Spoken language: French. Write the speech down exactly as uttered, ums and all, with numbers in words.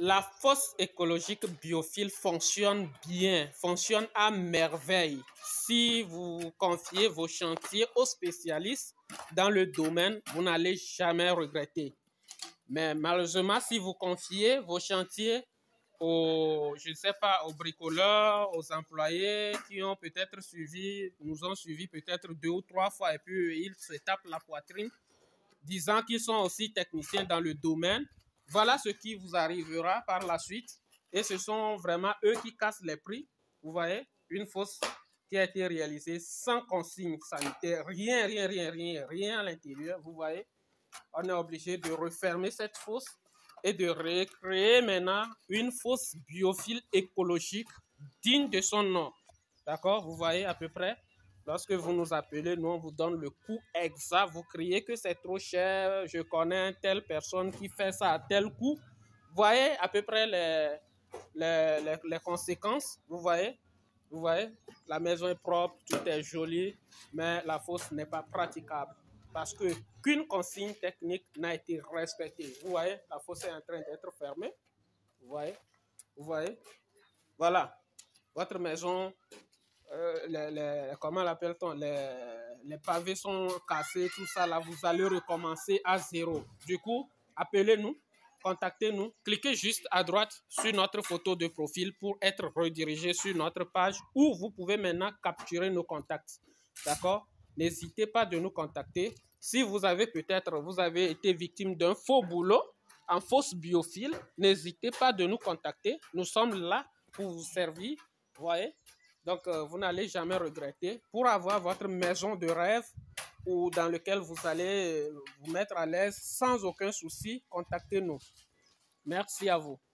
La fosse écologique Biophile fonctionne bien, fonctionne à merveille. Si vous confiez vos chantiers aux spécialistes dans le domaine, vous n'allez jamais regretter. Mais malheureusement, si vous confiez vos chantiers aux, je ne sais pas, aux bricoleurs, aux employés qui ont peut-être suivi, nous ont suivi peut-être deux ou trois fois et puis ils se tapent la poitrine, disant qu'ils sont aussi techniciens dans le domaine, voilà ce qui vous arrivera par la suite. Et ce sont vraiment eux qui cassent les prix. Vous voyez, une fosse qui a été réalisée sans consigne sanitaire, rien, rien, rien, rien, rien à l'intérieur. Vous voyez, on est obligé de refermer cette fosse et de recréer maintenant une fosse biophile écologique digne de son nom. D'accord, vous voyez à peu près. Lorsque vous nous appelez, nous on vous donne le coût exact. Vous criez que c'est trop cher. Je connais une telle personne qui fait ça à tel coût. Vous voyez à peu près les, les, les, les conséquences. Vous voyez, vous voyez, la maison est propre, tout est joli, mais la fosse n'est pas praticable parce que qu'une consigne technique n'a été respectée. Vous voyez, la fosse est en train d'être fermée. Vous voyez, vous voyez, voilà, votre maison. Euh, les, les, comment l'appelle-t-on, les, les pavés sont cassés, tout ça, là, vous allez recommencer à zéro. Du coup, appelez-nous, contactez-nous, cliquez juste à droite sur notre photo de profil pour être redirigé sur notre page où vous pouvez maintenant capturer nos contacts. D'accord? N'hésitez pas de nous contacter. Si vous avez peut-être, vous avez été victime d'un faux boulot en fausse biophile, n'hésitez pas de nous contacter. Nous sommes là pour vous servir. Vous voyez? Donc, euh, vous n'allez jamais regretter. Pour avoir votre maison de rêve ou dans laquelle vous allez vous mettre à l'aise sans aucun souci, contactez-nous. Merci à vous.